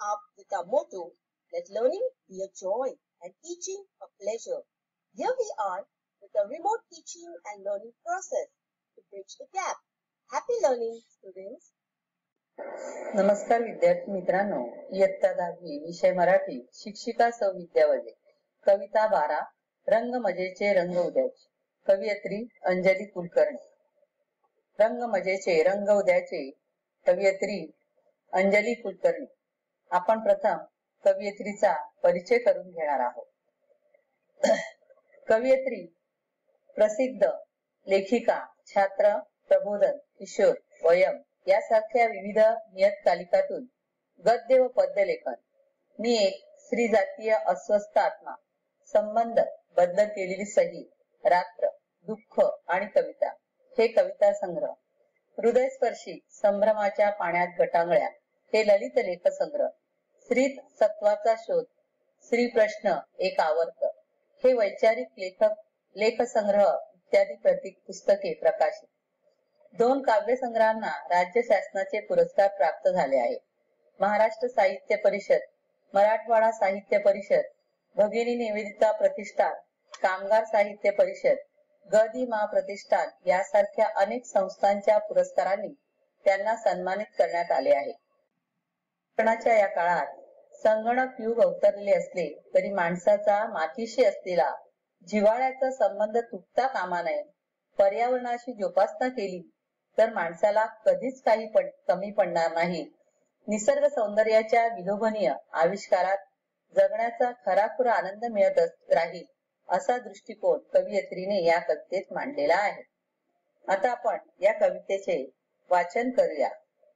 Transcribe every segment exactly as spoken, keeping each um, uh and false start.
up with our motto, let learning be a joy and teaching a pleasure. Here we are with a remote teaching and learning process to bridge the gap. Happy learning, students. नमस्कार विद्यार्थी मित्रांनो, इयत्ता दहावी विषय मराठी शिक्षिका सौ विद्यावदे. कविता बारा रंग मजेचे रंग उद्याचे. कवयित्री अंजली कुलकर्णी. रंग मजेचे रंग उद्याचे. कवयित्री अंजली कुलकर्णी. आपण प्रथम कवयित्रीचा परिचय करून घेणार आहोत. कवयित्री प्रसिद्ध लेखिका, छात्र प्रबोधन, किशोर, वयम यासारख्या विविध नियतकालिकातून गद्य व पद्य लेखन, मी एक स्त्री जातीय अस्वस्थ आत्मा, संबंध, बदलत गेलेली सही, रात्र, दुःख आणि कविता हे कविता संग्रह, हृदयस्पर्शी संभ्रमाच्या पाण्यात गटांगळ्या हे ललित लेख संग्रह, स्त्रीत सत्वाचा शोध, स्त्री प्रश्न एक आवर्त हे वैचारिक लेखक लेख संग्रह इत्यादी प्रतीक पुस्तके प्रकाशित. दोन काव्य संग्रहांना राज्य शासनाचे पुरस्कार प्राप्त झाले आहेत. महाराष्ट्र साहित्य परिषद, मराठवाडा साहित्य परिषद, भगिनी निवेदिता प्रतिष्ठान, कामगार साहित्य परिषद, ग दि मा प्रतिष्ठान यासारख्या अनेक संस्थांच्या पुरस्कारांनी त्यांना सन्मानित करण्यात आले आहे. शिक्षणाच्या या काळात संगणक युग अवतरलेले असले तरी माणसाचा मातीशी असलेला जिव्हाळ्याचा संबंध तुटता कामा नये. पर्यावरणाशी जोपासना केली तर माणसाला कधीच काही पण कमी पडणार नाही. निसर्ग सौंदर्याच्या विलोभनीय आविष्कारात जगण्याचा खराखुरा आनंद मिळत राहील असा दृष्टिकोन कवयित्रीने या कवितेत मांडलेला आहे. आता आपण या कवितेचे वाचन करूया.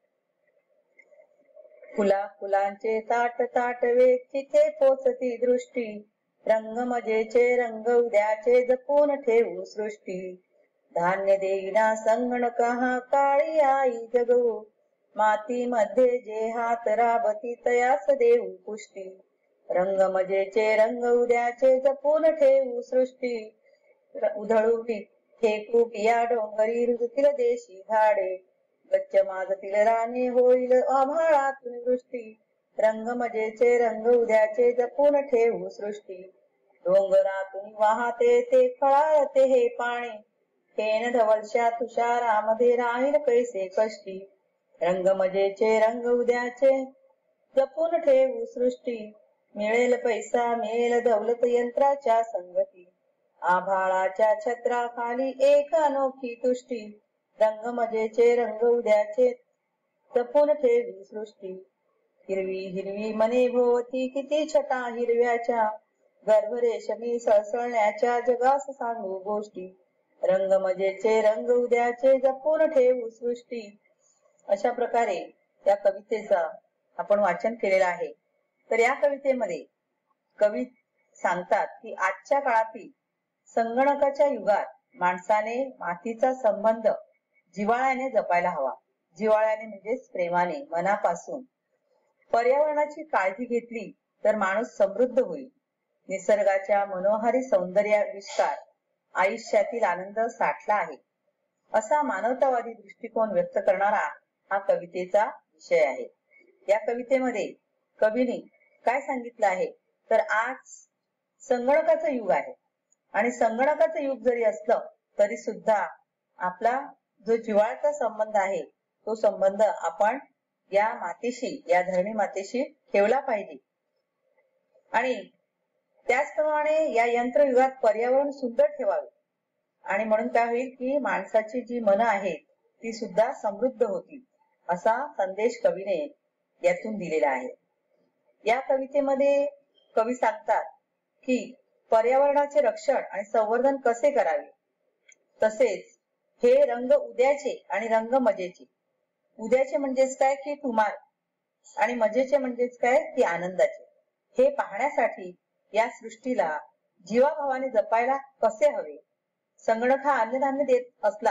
फुला फुलांचे ताट ताटवे तिथे पोचती दृष्टी, रंग मजेचे रंग उद्याचे जपून ठेवू सृष्टी. धान्य देईना संगणक हा काळी आई जगवू, माती मध्ये जे हात राबती तयास देऊ पुष्टी. रंग मजेचे रंग उद्याचे जपून ठेवू सृष्टी, उधळून फेकू पिया डोंगरी रुजतील देशी झाडे, गच्च माजतील राने होईल आभाळातून वृष्टी. रंग मजेचे रंग उद्याचे जपून ठेवू सृष्टी, डोंगरातून वाहते ते खळाळते हे पाणी, फेन धवलशा तुषारामध्ये राहील कैसे कष्टी. रंग मजेचे रंग उद्याचे जपून ठेवू सृष्टी, मिळेल पैसा मिळेल दौलत यंत्राच्या संगती, आभाळाच्या छत्राखाली एक अनोखी तुष्टी. रंग मजेचे रंग उद्याचे जपून ठेवू सृष्टी, हिरवी हिरवी मने भोवती किती छटा हिरव्याच्या, गर्भ रेशमी सळसळण्याच्या जगास सांगू गोष्टी. रंग मजेचे रंग उद्याचे जपून ठेवू सृष्टी. अशा प्रकारे या कवितेचा आपण वाचन केलेलं आहे. तर या कवितेमध्ये कवी सांगतात की आजच्या काळातील संगणकाच्या युगात माणसाने मातीचा संबंध जिव्हाळ्याने जपायला हवा. जिव्हाळ्याने म्हणजेच प्रेमाने, मनापासून. पर्यावरणाची काळजी घेतली तर माणूस समृद्ध होईल. निसर्गाच्या मनोहारी सौंदर्याविष्कार आयुष्यातील आनंद साठला आहे असा मानवतावादी दृष्टिकोन व्यक्त करणारा हा कवितेचा विषय आहे. या कवितेमध्ये कवीने काय सांगितलं आहे तर आज संगणकाचं युग आहे आणि संगणकाचं युग जरी असलं तरी सुद्धा आपला जो जिव्हाळ्याचा संबंध आहे तो संबंध आपण या मातीशी, या धरणी मातेशी ठेवला पाहिजे. आणि त्याचप्रमाणे या यंत्रयुगात पर्यावरण सुंदर ठेवावे आणि म्हणून काय होईल की माणसाची जी मनं आहेत ती सुद्धा समृद्ध होतील असा संदेश कवीने यातून दिलेला आहे. या कवितेमध्ये कवी सांगतात की पर्यावरणाचे रक्षण आणि संवर्धन कसे करावे. तसेच हे रंग उद्याचे आणि रंग मजेचे. उद्याचे म्हणजेच काय की कुमार आणि मजेचे म्हणजेच काय की आनंदाचे. हे पाहण्यासाठी या सृष्टीला जीवाभावाने जपायला कसे हवे. संगणक हा अन्नधान्य देत असला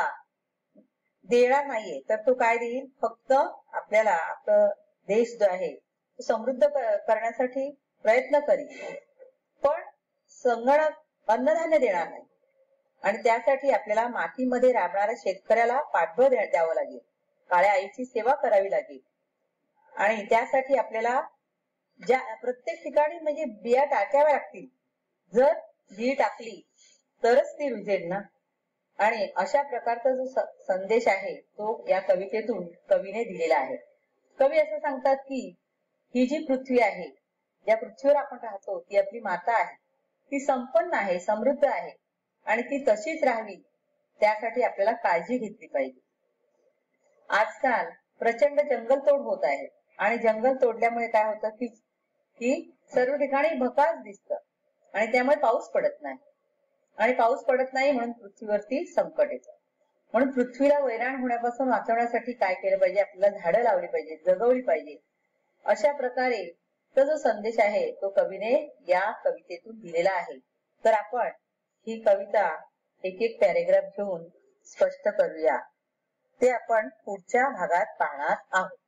देणार नाहीये तर तो काय देईल, फक्त आपल्याला आपला देश जो आहे तो समृद्ध करण्यासाठी प्रयत्न करील, पण संगणक अन्नधान्य देणार नाही. आणि त्यासाठी आपल्याला मातीमध्ये राबणाऱ्या शेतकऱ्याला पाठबळ द्यावं लागेल, काळ्या आईची सेवा करावी लागेल आणि त्यासाठी आपल्याला ज्या प्रत्येक ठिकाणी म्हणजे बिया टाकाव्या लागतील. जर बी टाकली तरच ती रुजेल ना. आणि अशा प्रकारचा जो संदेश आहे तो या कवितेतून कवीने दिलेला आहे. कवी असं सांगतात की ही जी पृथ्वी आहे, ज्या पृथ्वीवर आपण राहतो ती आपली माता आहे. ती संपन्न आहे, समृद्ध आहे आणि ती तशीच राहावी त्यासाठी आपल्याला काळजी घेतली पाहिजे. आजकाल प्रचंड जंगलतोड होत आहे आणि जंगल तोडल्यामुळे काय होतं की की सर्व ठिकाणी भकास दिसतं आणि त्यामुळे पाऊस पडत नाही आणि पाऊस पडत नाही म्हणून पृथ्वीवरती संकट येतं. म्हणून पृथ्वीला वैराण होण्यापासून वाचवण्यासाठी काय केलं पाहिजे, आपल्याला झाडं लावली पाहिजे, जगवली पाहिजे. अशा प्रकारे तो जो संदेश आहे तो कवीने या कवितेतून दिलेला आहे. तर आपण ही कविता एक एक पॅरेग्राफ घेऊन स्पष्ट करूया. ते आपण पुढच्या भागात पाहणार आहोत.